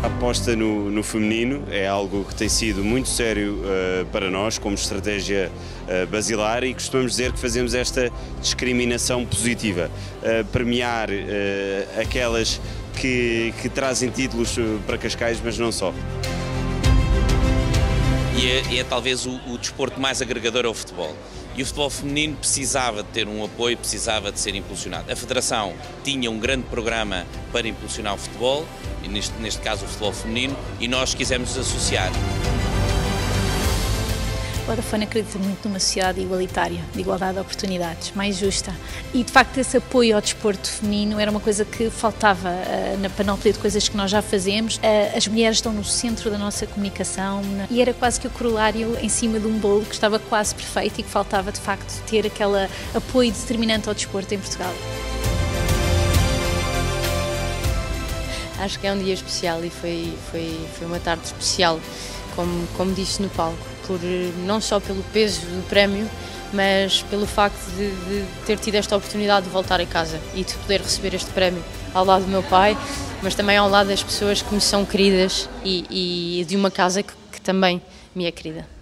A aposta no feminino é algo que tem sido muito sério para nós, como estratégia basilar, e costumamos dizer que fazemos esta discriminação positiva, premiar aquelas que trazem títulos para Cascais, mas não só. E é talvez o desporto mais agregador ao futebol. E o futebol feminino precisava de ter um apoio, precisava de ser impulsionado. A Federação tinha um grande programa para impulsionar o futebol, e neste caso o futebol feminino, e nós quisemos nos associar. A Vodafone acredita muito numa sociedade igualitária, de igualdade de oportunidades, mais justa. E, de facto, esse apoio ao desporto feminino era uma coisa que faltava na panóplia de coisas que nós já fazemos. As mulheres estão no centro da nossa comunicação e era quase que o corolário em cima de um bolo que estava quase perfeito e que faltava, de facto, ter aquele apoio determinante ao desporto em Portugal. Acho que é um dia especial e foi uma tarde especial, como disse no palco, não só pelo peso do prémio, mas pelo facto de ter tido esta oportunidade de voltar a casa e de poder receber este prémio ao lado do meu pai, mas também ao lado das pessoas que me são queridas e de uma casa que também me é querida.